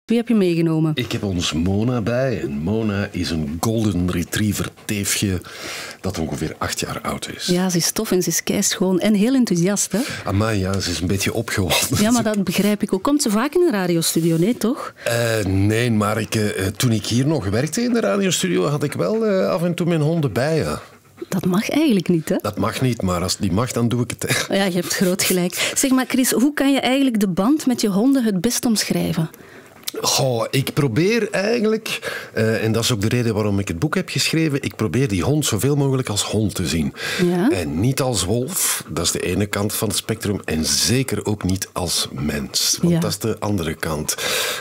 Wie heb je meegenomen? Ik heb ons Mona bij. En Mona is een golden retriever teefje dat ongeveer 8 jaar oud is. Ja, ze is tof en ze is keischoon en heel enthousiast, hè? Amai, ja, ze is een beetje opgewonden. Ja, maar dat begrijp ik ook. Komt ze vaak in de radiostudio, nee, toch? Nee, maar toen ik hier nog werkte in de radiostudio had ik wel af en toe mijn honden bij, ja. Dat mag eigenlijk niet, hè? Dat mag niet, maar als het niet mag, dan doe ik het. Ja, je hebt groot gelijk. Zeg maar, Chris, hoe kan je eigenlijk de band met je honden het best omschrijven? Goh, ik probeer eigenlijk, en dat is ook de reden waarom ik het boek heb geschreven, ik probeer die hond zoveel mogelijk als hond te zien. Ja? En niet als wolf, dat is de ene kant van het spectrum, en zeker ook niet als mens, want Ja. dat is de andere kant.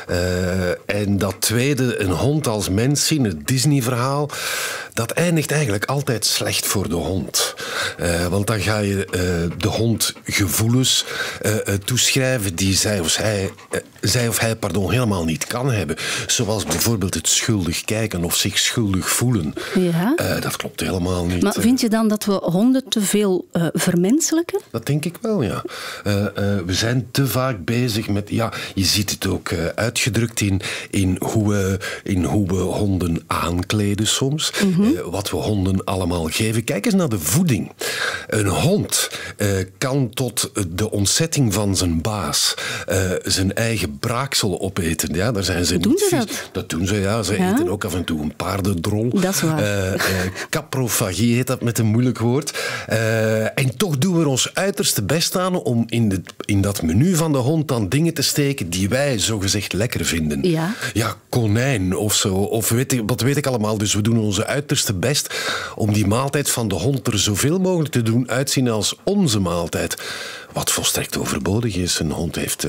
En dat tweede, een hond als mens zien, het Disney-verhaal, dat eindigt eigenlijk altijd slecht voor de hond. Want dan ga je de hond gevoelens toeschrijven die zij of hij helemaal niet kan hebben. Zoals bijvoorbeeld het schuldig kijken of zich schuldig voelen. Ja? Dat klopt helemaal niet. Maar vind je dan dat we honden te veel vermenselijken? Dat denk ik wel, ja. We zijn te vaak bezig met... Ja, je ziet het ook uitgedrukt in hoe we honden aankleden soms. Wat we honden allemaal geven. Kijk eens naar de voeding. Een hond kan tot de ontzetting van zijn baas zijn eigen braaksel opeten. Ja, daar zijn ze Doen niet ze vies. dat? Dat doen ze, ja. Ze eten ook af en toe een paardendrol. Dat is waar. Caprofagie heet dat met een moeilijk woord. En toch doen we er ons uiterste best aan om in dat menu van de hond dan dingen te steken die wij zogezegd lekker vinden. Ja. Ja, konijn of zo. Of wat weet ik allemaal. Dus we doen onze uiterste best om die maaltijd van de hond er zoveel mogelijk te doen uitzien als onze maaltijd. Wat volstrekt overbodig is. Een hond heeft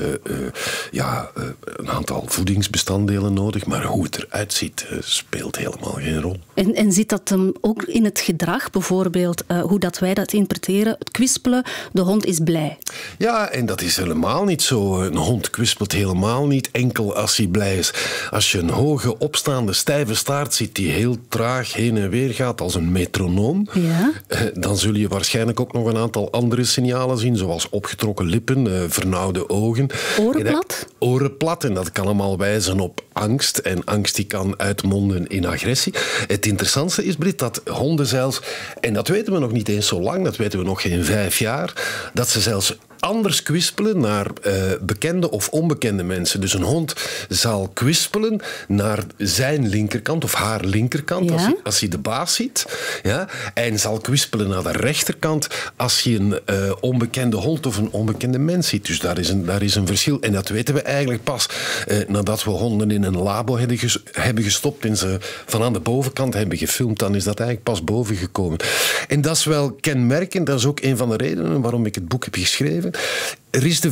een aantal voedingsbestanddelen nodig, maar hoe het eruit ziet speelt helemaal geen rol. En zit dat hem ook in het gedrag, bijvoorbeeld, hoe dat wij dat interpreteren? Het kwispelen, de hond is blij. Ja, en dat is helemaal niet zo. Een hond kwispelt helemaal niet enkel als hij blij is. Als je een hoge, opstaande, stijve staart ziet die heel traag heen en weer gaat als een metronoom, Ja? dan zul je waarschijnlijk ook nog een aantal andere signalen zien, zoals opgetrokken lippen, vernauwde ogen. Oren plat? Oren plat, en dat kan allemaal wijzen op angst. En angst die kan uitmonden in agressie. Het interessantste is, Brit, dat honden zelfs, en dat weten we nog niet eens zo lang, dat weten we nog geen 5 jaar, dat ze zelfs anders kwispelen naar bekende of onbekende mensen. Dus een hond zal kwispelen naar zijn linkerkant of haar linkerkant, Ja? als hij de baas ziet. Ja? En zal kwispelen naar de rechterkant als je een onbekende hond of een onbekende mens ziet. Dus daar is een verschil. En dat weten we eigenlijk pas nadat we honden in een labo hebben gestopt en ze van aan de bovenkant hebben gefilmd. Dan is dat eigenlijk pas boven gekomen. En dat is wel kenmerkend. Dat is ook een van de redenen waarom ik het boek heb geschreven. Er is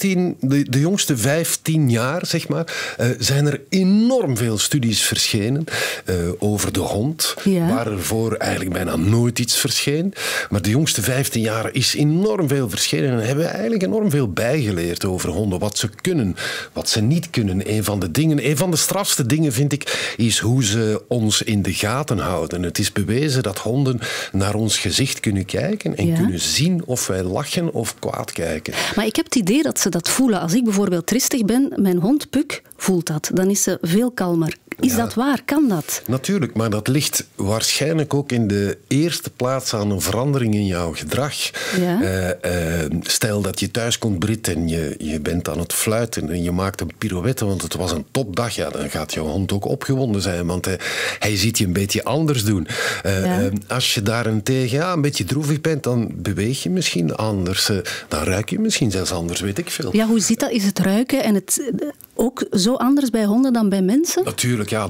de jongste 15 jaar, zeg maar, zijn er enorm veel studies verschenen over de hond. Ja. Waar er voor eigenlijk bijna nooit iets verscheen. Maar de jongste 15 jaar is enorm veel verschenen. En hebben we eigenlijk enorm veel bijgeleerd over honden. Wat ze kunnen, wat ze niet kunnen. Een van de strafste dingen, vind ik, is hoe ze ons in de gaten houden. Het is bewezen dat honden naar ons gezicht kunnen kijken en kunnen zien of wij lachen of kwaad kijken. Maar ik heb het idee dat ze dat voelen. Als ik bijvoorbeeld tristig ben, mijn hond Puk voelt dat. Dan is ze veel kalmer. Is dat waar? Kan dat? Natuurlijk, maar dat ligt waarschijnlijk ook in de eerste plaats aan een verandering in jouw gedrag. Ja. Stel dat je thuis komt, Brit, en je bent aan het fluiten en je maakt een pirouette, want het was een topdag. Ja, dan gaat jouw hond ook opgewonden zijn, want hij ziet je een beetje anders doen. Als je daarentegen een beetje droevig bent, dan beweeg je misschien anders. Dan ruik je misschien zelfs anders, weet ik veel. Ja, hoe zit dat? Is het ruiken en het ook zo anders bij honden dan bij mensen? Natuurlijk, ja.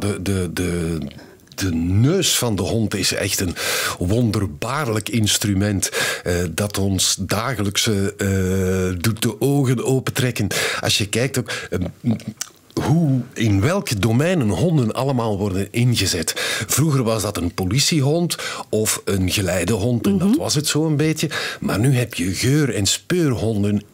De neus van de hond is echt een wonderbaarlijk instrument dat ons dagelijks doet de ogen opentrekken. Als je kijkt ook in welke domeinen honden allemaal worden ingezet. Vroeger was dat een politiehond of een geleidehond, en dat was het zo een beetje. Maar nu heb je geur- en speurhonden in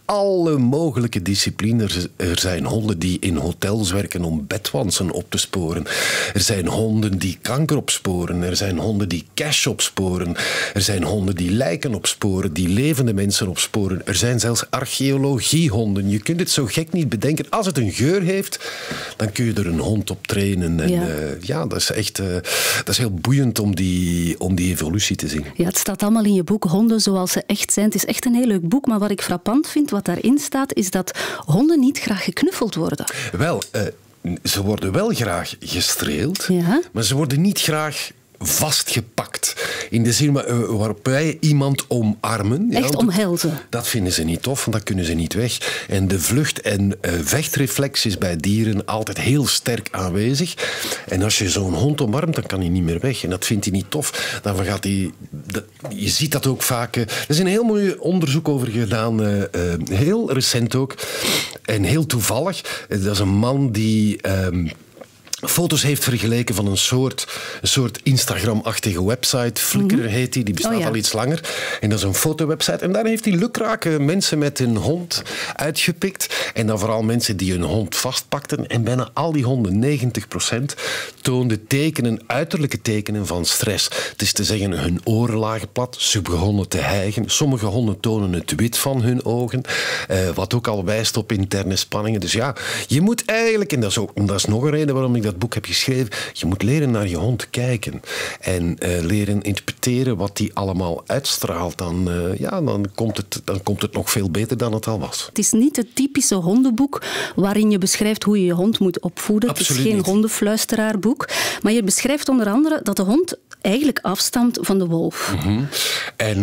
alle mogelijke disciplines. Er zijn honden die in hotels werken om bedwansen op te sporen. Er zijn honden die kanker opsporen. Er zijn honden die cash opsporen. Er zijn honden die lijken opsporen, die levende mensen opsporen. Er zijn zelfs archeologiehonden. Je kunt het zo gek niet bedenken. Als het een geur heeft, dan kun je er een hond op trainen. En, dat is echt dat is heel boeiend om die evolutie te zien. Ja, het staat allemaal in je boek, Honden zoals ze echt zijn. Het is echt een heel leuk boek, maar wat ik frappant vind, wat daarin staat, is dat honden niet graag geknuffeld worden. Wel, ze worden wel graag gestreeld, maar ze worden niet graag vastgepakt. In de zin waarop wij iemand omarmen. Echt omhelzen. Dat vinden ze niet tof, want dat kunnen ze niet weg. En de vlucht- en vechtreflex is bij dieren altijd heel sterk aanwezig. En als je zo'n hond omarmt, dan kan hij niet meer weg. En dat vindt hij niet tof. Dan gaat hij... Je ziet dat ook vaak... Er is een heel mooi onderzoek over gedaan. Heel recent ook. En heel toevallig. Dat is een man die... foto's heeft vergeleken van een soort Instagram-achtige website. Flickr heet die bestaat al iets langer. En dat is een fotowebsite. En daar heeft hij lukrake mensen met een hond uitgepikt. En dan vooral mensen die hun hond vastpakten. En bijna al die honden, 90%, toonden tekenen, uiterlijke tekenen van stress. Het is te zeggen, hun oren lagen plat. Ze begonnen te hijgen. Sommige honden tonen het wit van hun ogen. Wat ook al wijst op interne spanningen. Dus ja, je moet eigenlijk, en dat is nog een reden waarom ik dat boek heb geschreven, je moet leren naar je hond kijken. En leren interpreteren wat die allemaal uitstraalt. Dan komt het nog veel beter dan het al was. Het is niet het typische hondenboek waarin je beschrijft hoe je je hond moet opvoeden. Absoluut het is geen niet. hondenfluisteraarboek. Maar je beschrijft onder andere dat de hond eigenlijk afstamt van de wolf. Mm-hmm. En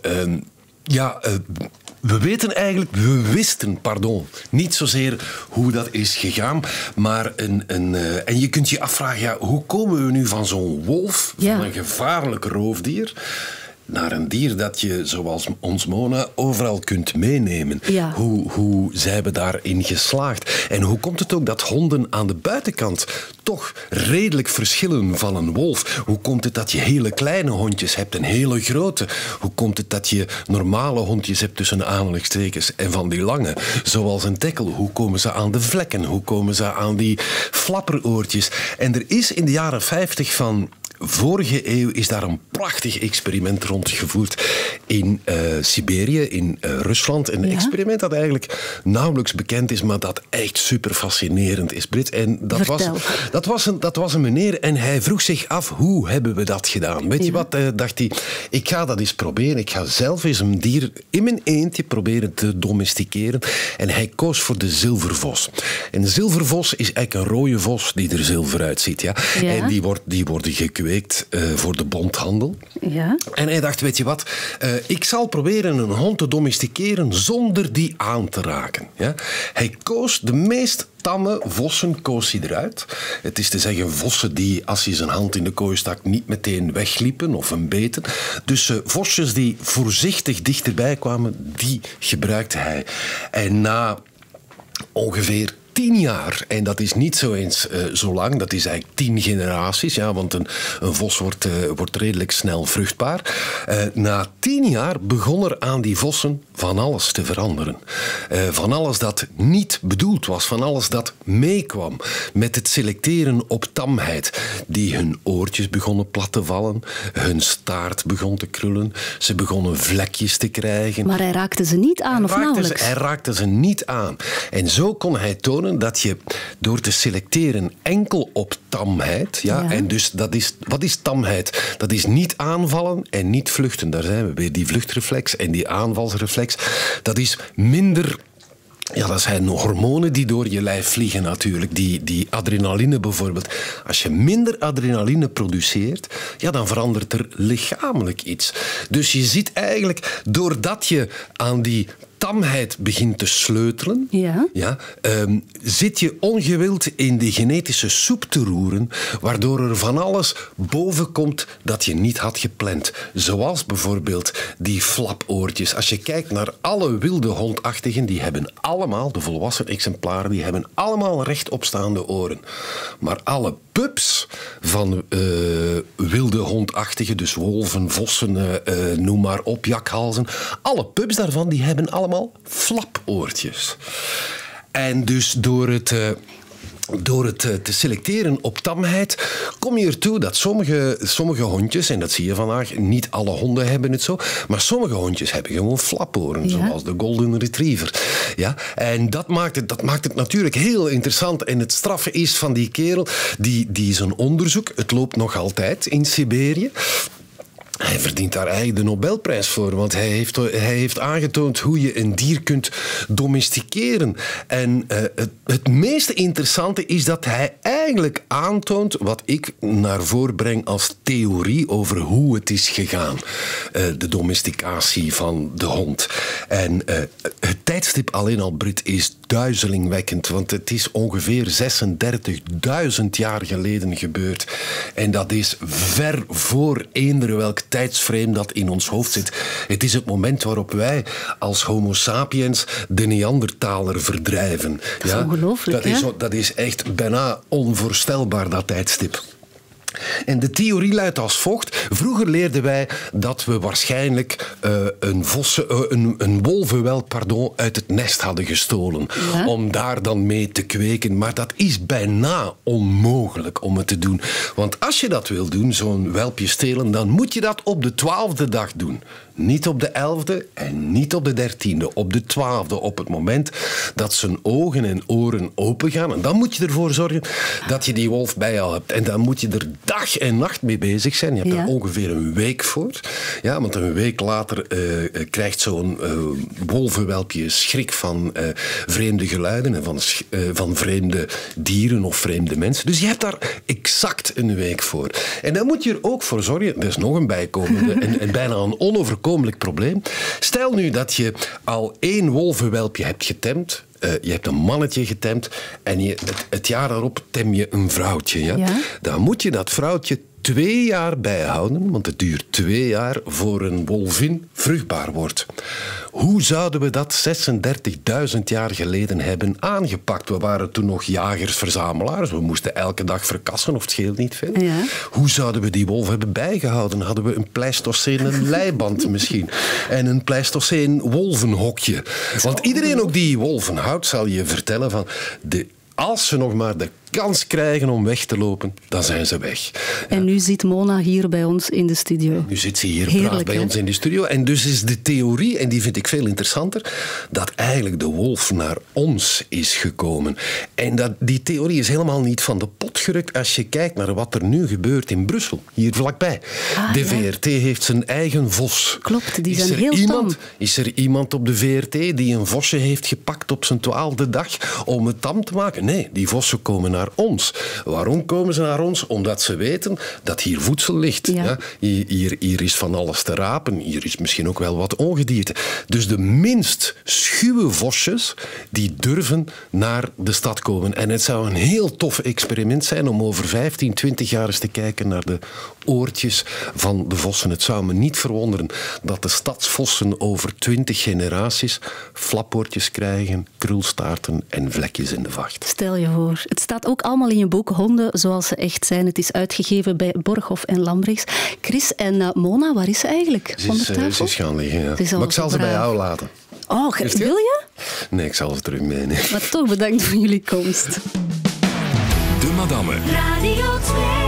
we wisten niet zozeer hoe dat is gegaan, maar en je kunt je afvragen, hoe komen we nu van zo'n wolf, van een gevaarlijk roofdier, naar een dier dat je, zoals ons Mona, overal kunt meenemen. Ja. Hoe zijn we daarin geslaagd? En hoe komt het ook dat honden aan de buitenkant toch redelijk verschillen van een wolf? Hoe komt het dat je hele kleine hondjes hebt en hele grote? Hoe komt het dat je normale hondjes hebt tussen aanhalingstekens en van die lange? Zoals een tekkel. Hoe komen ze aan de vlekken? Hoe komen ze aan die flapperoortjes? En er is in de jaren 50 van vorige eeuw is daar een prachtig experiment rondgevoerd in Siberië, in Rusland. Een experiment dat eigenlijk nauwelijks bekend is, maar dat echt super fascinerend is, Brit. En dat was een meneer en hij vroeg zich af, hoe hebben we dat gedaan? Weet je wat? Dacht hij, ik ga dat eens proberen. Ik ga zelf eens een dier in mijn eentje proberen te domesticeren. En hij koos voor de zilvervos. En de zilvervos is eigenlijk een rode vos die er zilver uitziet. Ja? En die worden gekweekt voor de bondhandel. Ja. En hij dacht, weet je wat, ik zal proberen een hond te domesticeren zonder die aan te raken. Ja? Hij koos de meest tamme vossen koos hij eruit. Het is te zeggen vossen die, als hij zijn hand in de kooi stak, niet meteen wegliepen of hem beten. Dus vosjes die voorzichtig dichterbij kwamen, die gebruikte hij. En na ongeveer 10 jaar, en dat is niet zo eens zo lang, dat is eigenlijk 10 generaties, ja, want een vos wordt redelijk snel vruchtbaar. Na 10 jaar begon er aan die vossen van alles te veranderen. Van alles dat niet bedoeld was, van alles dat meekwam met het selecteren op tamheid. Die hun oortjes begonnen plat te vallen, hun staart begon te krullen, ze begonnen vlekjes te krijgen. Maar hij raakte ze niet aan, of nauwelijks? Hij raakte ze niet aan. En zo kon hij tonen dat je door te selecteren enkel op tamheid, en dus wat is tamheid? Dat is niet aanvallen en niet vluchten. Daar zijn we weer. Die vluchtreflex en die aanvalsreflex, dat is minder. Ja, dat zijn hormonen die door je lijf vliegen natuurlijk. Die adrenaline bijvoorbeeld. Als je minder adrenaline produceert, ja, dan verandert er lichamelijk iets. Dus je ziet eigenlijk, doordat je aan die tamheid begint te sleutelen, zit je ongewild in de genetische soep te roeren, waardoor er van alles boven komt dat je niet had gepland. Zoals bijvoorbeeld die flapoortjes. Als je kijkt naar alle wilde hondachtigen, die hebben allemaal, de volwassen exemplaren, die hebben allemaal rechtopstaande oren. Maar alle pups van wilde hondachtigen, dus wolven, vossen, noem maar op, jakhalzen, alle pups daarvan, die hebben allemaal allemaal flapoortjes. En dus door het te selecteren op tamheid kom je ertoe dat sommige hondjes, en dat zie je vandaag, niet alle honden hebben het zo, maar sommige hondjes hebben gewoon flaporen, zoals de Golden Retriever. Ja? En dat maakt het natuurlijk heel interessant. En het straffe is van die kerel, die zijn onderzoek, het loopt nog altijd in Siberië. Hij verdient daar eigenlijk de Nobelprijs voor, want hij heeft aangetoond hoe je een dier kunt domesticeren. En het meest interessante is dat hij eigenlijk aantoont wat ik naar voren breng als theorie over hoe het is gegaan. De domesticatie van de hond. En het tijdstip alleen al, Brit, is duizelingwekkend, want het is ongeveer 36.000 jaar geleden gebeurd. En dat is ver voor eender welk tijdsframe dat in ons hoofd zit. Het is het moment waarop wij als homo sapiens de Neandertaler verdrijven. Dat is ongelooflijk, dat is echt bijna onvoorstelbaar, dat tijdstip. En de theorie luidt als volgt. Vroeger leerden wij dat we waarschijnlijk een wolvenwelp uit het nest hadden gestolen. Ja? Om daar dan mee te kweken. Maar dat is bijna onmogelijk om het te doen. Want als je dat wil doen, zo'n welpje stelen, dan moet je dat op de 12e dag doen. Niet op de 11e en niet op de 13e. Op de 12e, op het moment dat zijn ogen en oren open gaan. En dan moet je ervoor zorgen dat je die wolf bij jou hebt. En dan moet je er dag en nacht mee bezig zijn. Je hebt er ongeveer een week voor. Ja, want een week later krijgt zo'n wolvenwelpje schrik van vreemde geluiden en van vreemde dieren of vreemde mensen. Dus je hebt daar exact een week voor. En dan moet je er ook voor zorgen, dat is nog een bijkomende en bijna een onoverkomelijk probleem. Stel nu dat je al 1 wolvenwelpje hebt getemd. Je hebt een mannetje getemd en het jaar daarop tem je een vrouwtje. Ja? Ja? Dan moet je dat vrouwtje 2 jaar bijhouden, want het duurt 2 jaar voor een wolvin vruchtbaar wordt. Hoe zouden we dat 36.000 jaar geleden hebben aangepakt? We waren toen nog jagers-verzamelaars. We moesten elke dag verkassen, of het scheelt niet veel. Ja. Hoe zouden we die wolf hebben bijgehouden? Hadden we een Pleistocene leiband misschien? En een Pleistocene wolvenhokje? Want iedereen ook die wolven houdt, zal je vertellen van als ze nog maar de kans krijgen om weg te lopen, dan zijn ze weg. En nu zit Mona hier bij ons in de studio. Nu zit ze hier braaf bij ons in de studio. En dus is de theorie, en die vind ik veel interessanter, dat eigenlijk de wolf naar ons is gekomen. En die theorie is helemaal niet van de pot gerukt als je kijkt naar wat er nu gebeurt in Brussel, hier vlakbij. De VRT heeft zijn eigen vos. Klopt, die zijn heel tam. Is er iemand op de VRT die een vosje heeft gepakt op zijn 12e dag om het tam te maken? Nee, die vossen komen naar ons. Waarom komen ze naar ons? Omdat ze weten dat hier voedsel ligt. Ja. Ja? Hier is van alles te rapen. Hier is misschien ook wel wat ongedierte. Dus de minst schuwe vosjes, die durven naar de stad komen. En het zou een heel tof experiment zijn om over 15, 20 jaar eens te kijken naar de oortjes van de vossen. Het zou me niet verwonderen dat de stadsvossen over 20 generaties flapoortjes krijgen, krulstaarten en vlekjes in de vacht. Stel je voor. Het staat ook allemaal in je boek Honden zoals ze echt zijn. Het is uitgegeven bij Borghoff en Lambrechts. Chris en Mona, waar is ze eigenlijk? Ze is gaan liggen, ja. Maar ik zal ze bij jou laten. Oh, wil je? Nee, ik zal ze terug meenemen. Maar toch bedankt voor jullie komst. De Madame. Radio 2.